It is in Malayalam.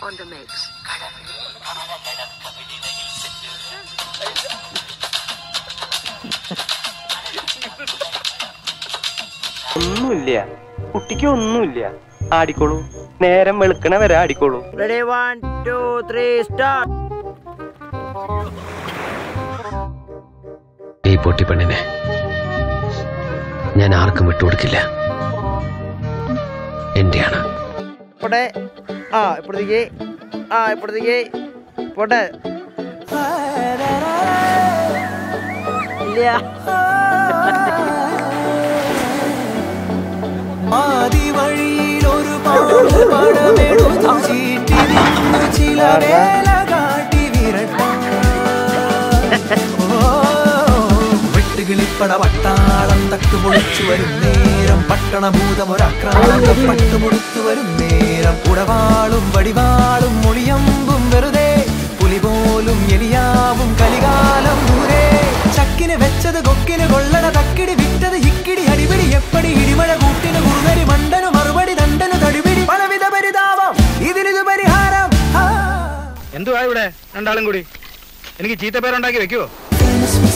on the mix. ഒന്നുമില്ല, കുട്ടിക്ക് ഒന്നുമില്ല. ആടിക്കോളൂ, നേരം വെളുക്കണ വരെ ആടിക്കോളൂ. Ready, 1, 2, 3, start. ഈ പൊട്ടി പെണ്ണിനെ ഞാൻ ആർക്കും വിട്ടുകൊടുക്കില്ല. എന്റെയാണ്. പോട്ടെ. ഇപ്പുറത്തേക്ക് പോട്ടെ. ഇല്ല. ആദി വഴിയിൽ ഒരു പടമെടുത്തു ചീട്ടി നിന്നു ചില വേല കാട്ടി വിരട്ടാം. വെട്ടുകിളിപ്പട പട്ടാളം തട്ടുപൊളിച്ചു വരും നേരം, പട്ടണഭൂതമൊരാക്രാന്തം പട്ടുമുടുത്തു വരും നേരം, ഉടവാളും വടിവാളും മൊളിയമ്പും വെറുതെ, പുലി പോലും എലിയാവും കലികാലം ദൂരെ. ചക്കിന് വെച്ചത് കൊക്കിന് കൊള്ളണ തക്കിടി വിറ്റത് ഇക്കിടി അടിപിടി എപ്പടി ഇടിമഴ കൂട്ടിന് കുറുനരി മണ്ടനു മറുപടി ദണ്ടനു തടിപിടി പലവിധ പരിതാപം ഇതിനിത് പരിഹാരം. എന്തുവാ ഇവിടെ രണ്ടാളും കൂടി? എനിക്ക് ചീത്തപ്പേരുണ്ടാക്കി വെക്കുവോ?